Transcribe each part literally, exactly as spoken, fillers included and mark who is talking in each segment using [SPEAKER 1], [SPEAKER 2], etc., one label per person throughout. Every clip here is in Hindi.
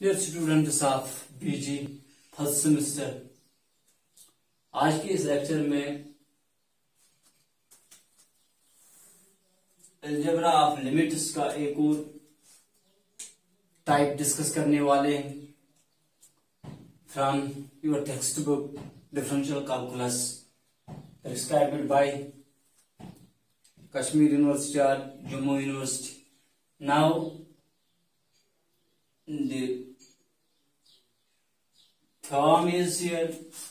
[SPEAKER 1] Dear students of BG first semester, आज के इस लेक्चर में अलजेब्रा ऑफ लिमिट्स का एक और टाइप डिस्कस करने वाले हैं from your textbook differential calculus prescribed by Kashmir university और Jammu university. Now the theorem is here.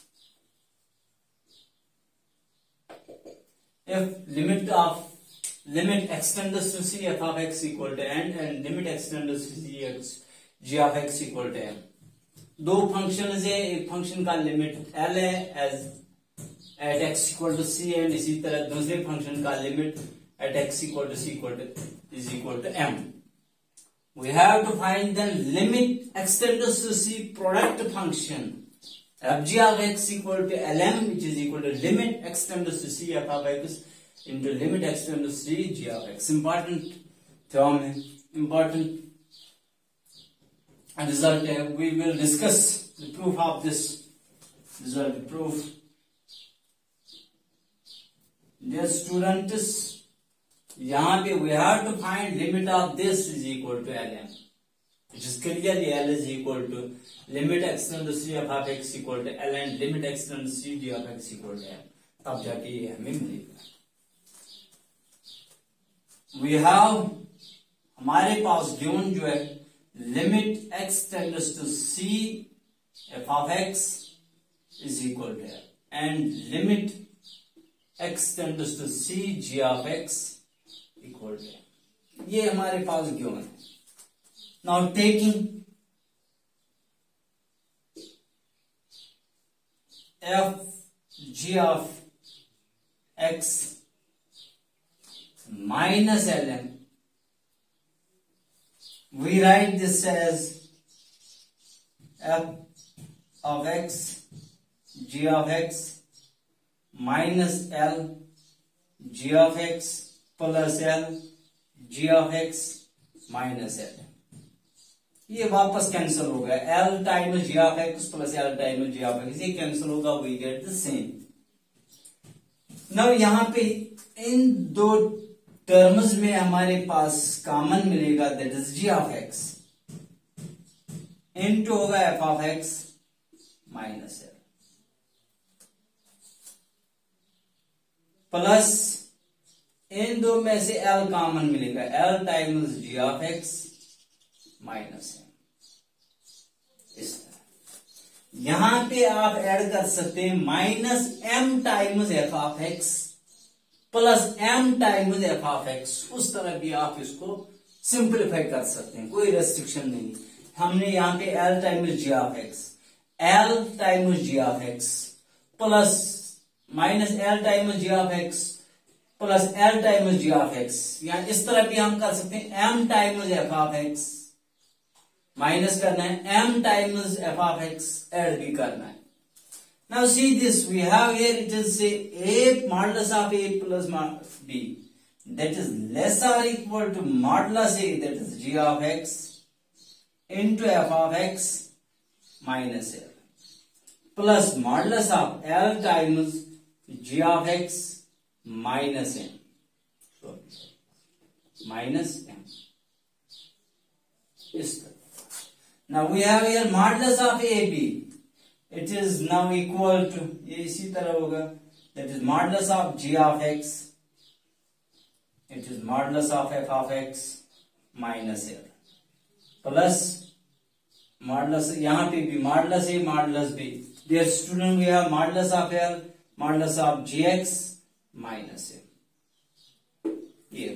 [SPEAKER 1] If limit of limit extends to c f of x equal to n and limit extends to c x g of x equal to m. दो फंक्शन है, एक फंक्शन का लिमिट l है as at x equal to c and इसी तरह दूसरे फंक्शन का limit at x equal to c equal to is equal to m. We have to find the limit extends to c product function f g of x equal to lm, which is equal to limit extends to c f of x into limit extends to c g of x. Important theorem है, important result है. We will discuss the proof of this result. Proof. Dear students, यहाँ पे we have to find limit of this is equal to lm, which is clearly l is equal to limit extend to c of x equal to l and limit extend to c d of x equal to m. तब जाके ये हमें मिलेगा. We have हमारे पास गिवन जो है limit x tends to c f of x is equal to l and limit x tends to c g of x equal to, ये हमारे पास गिवन है. Now taking f g of x minus L m, we write this as f of x g of x minus l g of x plus l g of x minus l. ये वापस कैंसिल हो गया. L time g of x plus l time g of x, ये कैंसिल होगा. We get the same. Now यहां पे इन दो टर्म्स में हमारे पास कॉमन मिलेगा, that is g of x into होगा f of x minus l plus इन दो में से l कॉमन मिलेगा, l times g of x minus m. इस तरह यहां पे आप ऐड कर सकते हैं minus m times f of x plus m times f of x. उस तरह भी आप इसको सिंप्लीफाई कर सकते हैं, कोई रेस्ट्रिक्शन नहीं. हमने यहां पे l times g of x, l times g of x plus minus l times g of x plus l times g of x. या इस तरह भी हम कर सकते हैं m times f of x minus करना है, m times f of x add भी करना है. Now see this, we have here it is say a modulus of a plus b that is less और equal to modulus a that is g of x into f of x minus l plus modulus of l times g of x minus m, minus m. इस तरह now we have here modulus of a b, it is now equal to, ये इसी तरह होगा, that is modulus of g of x, it is modulus of f of x minus l plus modulus, यहां पे भी modulus a modulus B. Dear student, we have modulus of L modulus of g x minus है. ये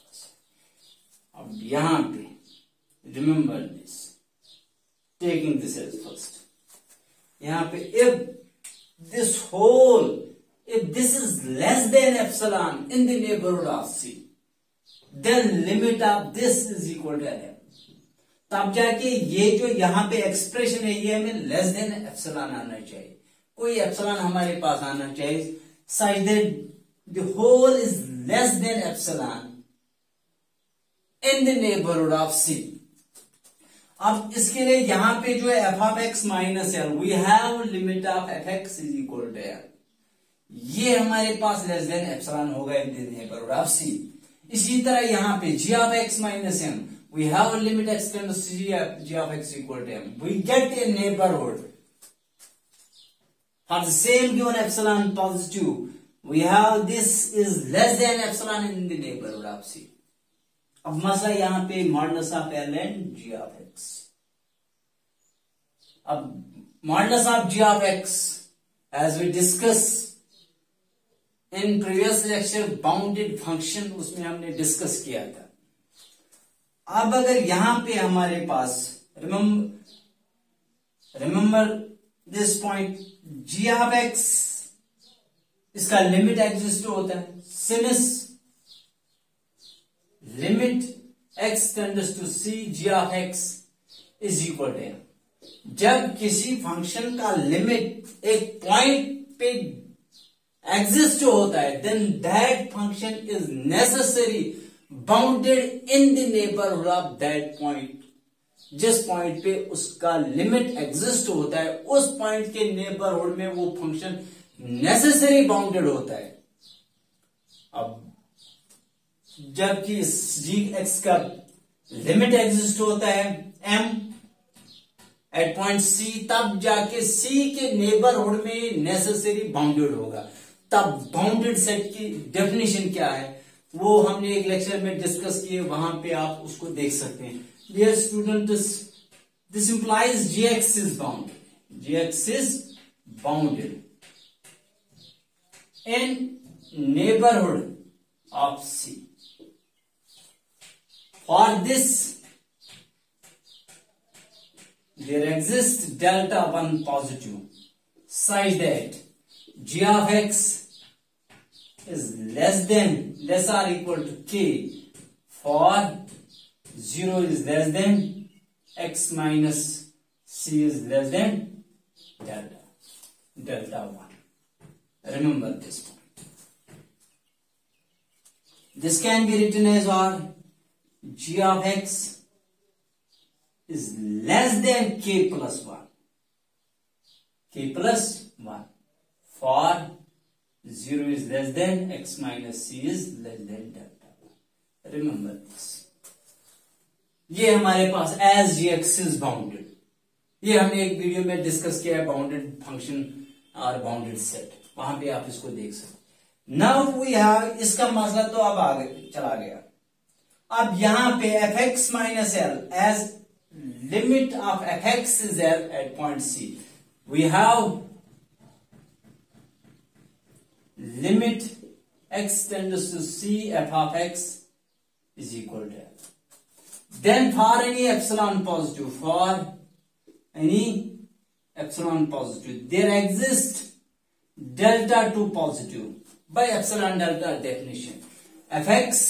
[SPEAKER 1] अब यहां पे remember this, taking this as first. यहां पे if this whole, if this is less than epsilon in the neighbourhood of c, then limit of this is equal to l. तब जाके ये जो यहां पे एक्सप्रेशन है ये हमें लेस देन एप्सिलॉन आना चाहिए. कोई एप्सिलॉन हमारे पास आना चाहिए such that the whole is less than epsilon in the neighborhood of C. अब इसके लिए यहां पे जो है f of x minus l, we have limit of f x is equal to l, ये हमारे पास लेस देन एप्सिलॉन होगा in the neighbourhood of c. इसी तरह यहां पे g of x minus m, we have limit x tends to g of x equal to m, we get a neighbourhood for the same given epsilon positive, we have this is less than epsilon in the neighborhood of C. अब मसला यहां पे modulus of l and g of x. अब modulus of g of x as we discuss in previous lecture bounded function, उसमें हमने डिस्कस किया था। अब अगर यहां पे हमारे पास remember remember this point g of x, इसका लिमिट एग्जिस्ट होता है since limit x tends to c g of x is equal to, जब किसी फंक्शन का लिमिट एक पॉइंट पे एग्जिस्ट होता है then that function is necessary bounded in the neighbourhood of that point. जिस पॉइंट पे उसका लिमिट एग्जिस्ट होता है उस पॉइंट के नेबरहुड में वो फंक्शन नेसेसरी बाउंडेड होता है। अब जबकि जी एक्स का लिमिट एग्जिस्ट होता है एम एट पॉइंट सी, तब जाके सी के नेबरहुड में नेसेसरी बाउंडेड होगा। तब बाउंडेड सेट की डेफिनेशन क्या है वो हमने एक लेक्चर में डिस्कस किए, वहां पे आप उसको देख सकते हैं। Dear students, this implies G X is bounded. G X is bounded in neighborhood of C. For this, there exists delta one positive such that G of X is less than less or equal to K for zero is less than x minus c is less than delta delta one. Remember this point. This can be written as or g of x is less than k plus one, k plus one for zero is less than x minus c is less than delta one. Remember this. ये हमारे पास as g x is bounded, ये हमने एक वीडियो में डिस्कस किया है बाउंडेड फंक्शन और बाउंडेड सेट, वहां पे आप इसको देख सकते। नाउ वी हैव, इसका मसला तो अब आगे चला गया। अब यहां पे f x minus l as limit of f x is l at point c, we have limit x tends to c f of x is equal to l. Then for any epsilon positive, for any epsilon positive, there exists delta two positive by epsilon delta definition. Fx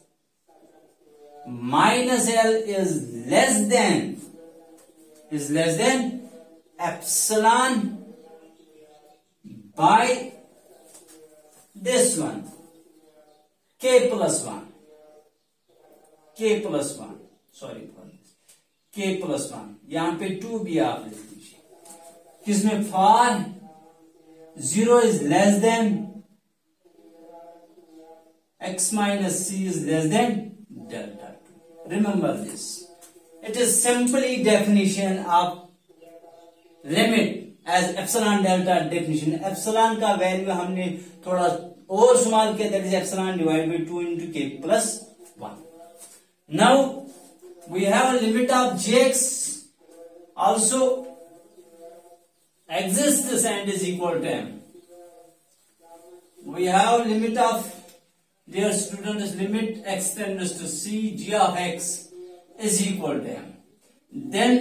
[SPEAKER 1] minus L is less than is less than epsilon by this one k plus one, k plus one. Sorry for this k plus one, यहां पे टू भी आप लिख लीजिए, किसमें for zero is less than x minus c is less than delta two. Remember this, it is simply definition of limit as epsilon delta definition. Epsilon का वैल्यू हमने थोड़ा और इस्तेमाल किया, that is epsilon divide by two into k plus one. Now we have a limit of gx also exists and is equal to m. We have limit of, dear students, limit x tends to c g of x is equal to m. Then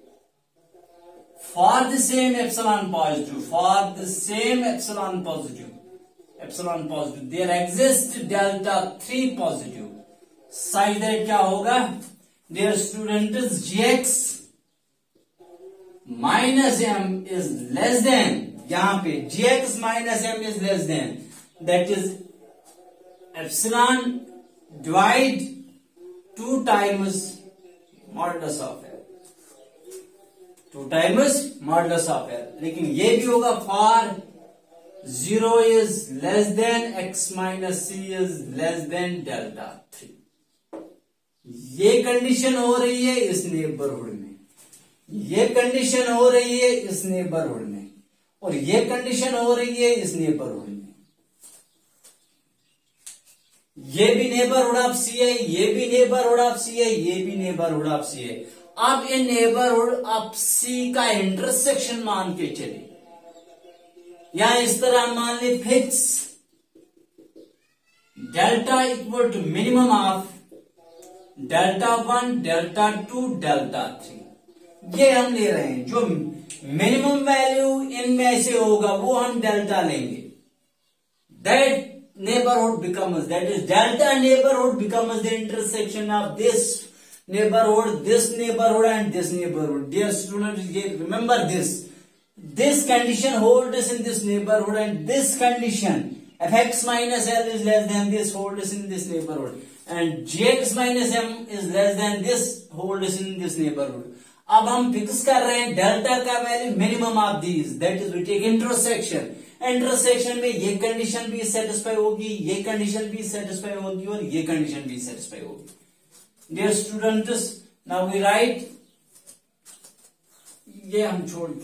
[SPEAKER 1] for the same epsilon positive, for the same epsilon positive, epsilon positive, there exists delta three positive such that क्या होगा, dear students, gx minus m is less than, यहां पे gx minus m is less than, that is epsilon divide two times modulus of l. Two times modulus of L, लेकिन ये भी होगा for zero is less than x minus c is less than delta three. ये कंडीशन हो रही है इस नेबरहुड में, ये कंडीशन हो रही है इस नेबरहुड में, और ये कंडीशन हो रही है इस नेबरहुड में। ये भी नेबरहुड ऑफ सी है, ये भी नेबरहुड ऑफ सी है, ये भी नेबरहुड ऑफ सी है। अब इन नेबरहुड ऑफ सी का इंटरसेक्शन मान के चले, या इस तरह मान ले fix delta equal to minimum of delta one, delta two, delta three. ये हम ले रहे हैं, जो मिनिमम वैल्यू इनमें से होगा वो हम डेल्टा लेंगे। That neighborhood becomes, that is delta neighborhood becomes the intersection of this neighborhood, this neighborhood and this neighborhood. Dear students, remember this. This condition holds in this neighborhood, and this condition fx minus L is less than this holds in this neighborhood, and gx minus M is less than this holds in this neighborhood. अब हम फिक्स कर रहे हैं डेल्टा का value minimum of these, that is we take intersection. Intersection में ये कंडीशन भी सेटिस्फाई होगी, ये कंडीशन भी सेटिस्फाई होगी, और ये कंडीशन भी सेटिस्फाई होगी। Dear students, now we write, ये हम छोड़ के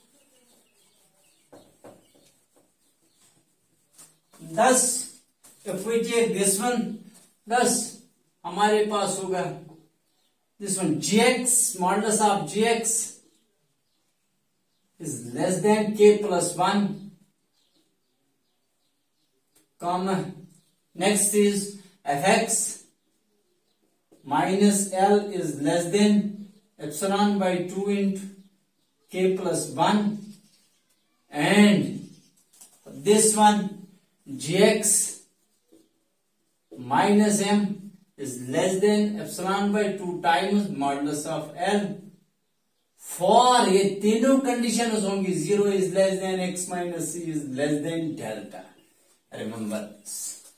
[SPEAKER 1] दस, if we take this one, दस हमारे पास होगा this one gx, modulus of gx is less than k plus one, comma, next is fx minus L is less than epsilon by two into k plus one, and this one gx minus M is less than epsilon by two times modulus of L for ये तीनों कंडीशंस होंगी, zero is less than x minus c is less than delta. Remember this.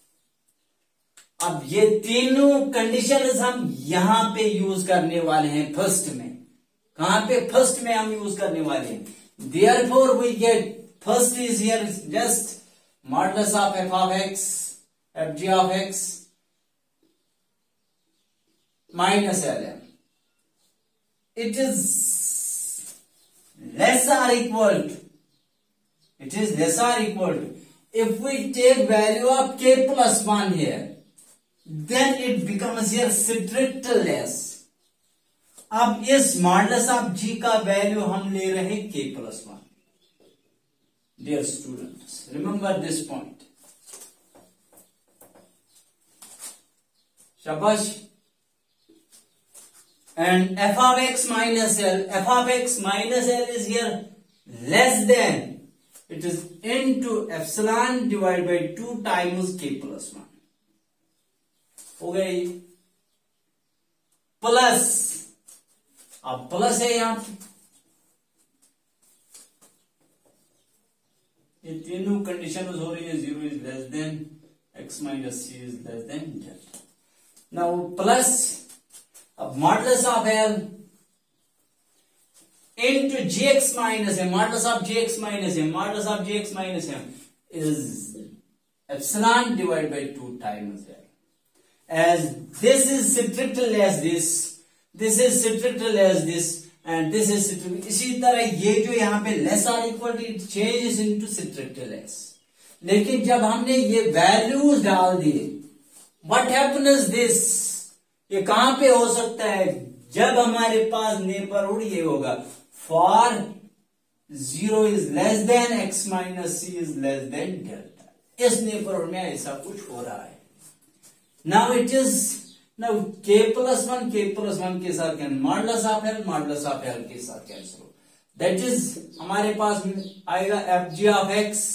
[SPEAKER 1] अब ये तीनों कंडीशंस हम यहां पे यूज करने वाले हैं फर्स्ट में। कहां पे? फर्स्ट में हम यूज करने वाले हैं। Therefore we get first is here just modulus of f of x, f g of x minus L M. It is less or equal to, it is less or equal to, if we take value of k plus one here, then it becomes here strict less. अब इस मॉडुलस ऑफ g का वैल्यू हम ले रहे हैं k plus one. Dear students, remember this point. शाबाश। And f of x minus L, f of x minus L is here less than, it is into epsilon divided by two times k plus one. हो गई प्लस, अब प्लस है यहां पे, ये तीनों कंडीशन हो रही है, zero is less than x minus c is less than delta. Now plus, अब modulus of L into gx minus M, modulus of gx minus M, modulus of gx minus M is epsilon divided by two times L. As this is strictly as this, this is strictly as this, and this is strictly, इसी तरह ये जो यहाँ पे less or equal to, it changes into strictly less। लेकिन जब हमने ये values डाल दिए, what happens this? ये कहां पे हो सकता है? जब हमारे पास नेबरहुड ये होगा for zero is less than x minus c is less than delta. इस नेबरहुड में ऐसा कुछ हो रहा है। Now it is, now k plus one, k plus one के साथ cancel, modulus of L, modulus of L के साथ कैंसिल हो, दैट इज हमारे पास आएगा f g of x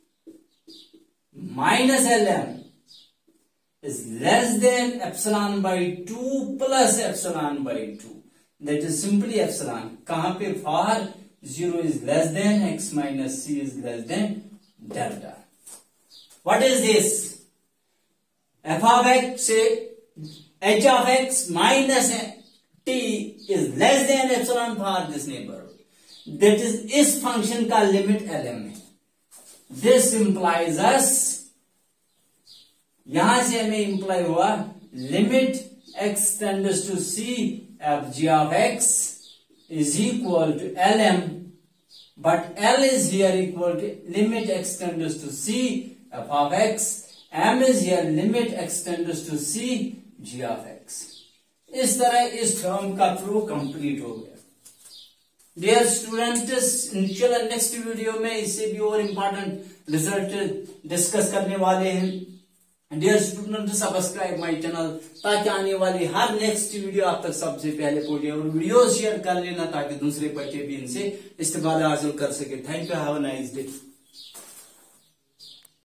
[SPEAKER 1] minus L M is less than epsilon by two plus epsilon by two, that is simply epsilon। कहां पे? for zero is less than x minus c is less than delta। what is this? f of x से h of x minus t is less than epsilon for this neighborhood। That is इस फंक्शन का लिमिट एल एम है। दिस इंप्लाइज अस, यहां से हमें इंप्लाई हुआ limit x tends to c f g of x is equal to L M, but L is here equal to limit x tends to c f of x, M is here limit x tends to c g of x. इस तरह इस टर्म का प्रूफ कंप्लीट हो गया। डियर स्टूडेंट्स, चलो नेक्स्ट वीडियो में इससे भी और इम्पोर्टेंट रिजल्ट डिस्कस करने वाले हैं। Dear students, subscribe my channel ताकि आने वाली हर नेक्स्ट वीडियो आप तक सबसे पहले पहुंचे, और वीडियो शेयर कर लेना ताकि दूसरे बच्चे भी इनसे इस्तेमाल हासिल कर सके। Thank you, have a nice day.